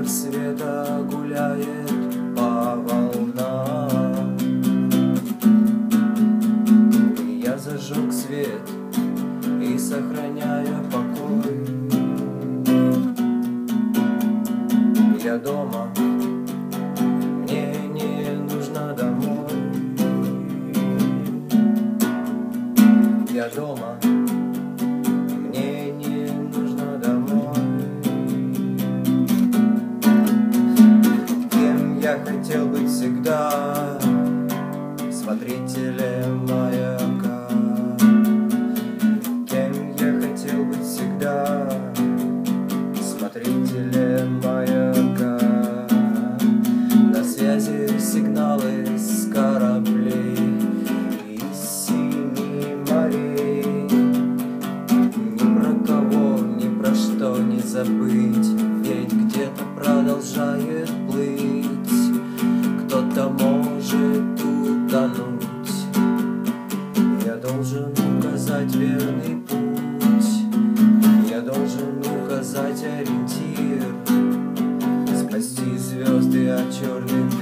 Корабль света гуляет по волнам, и я зажег свет и сохраняю покой. Я дома, мне не нужно домой. Я дома, мне не нужно домой. Кем я хотел быть всегда? Смотрителем маяка. Кем я хотел быть всегда? Смотрителем маяка. На связи сигналы с кораблей из семи морей. Ни про кого, ни про что не забыть, ведь где-то продолжает плыть. Кто-то может утонуть. Я должен указать верный путь. Я должен указать ориентир. Спасти звезды от черных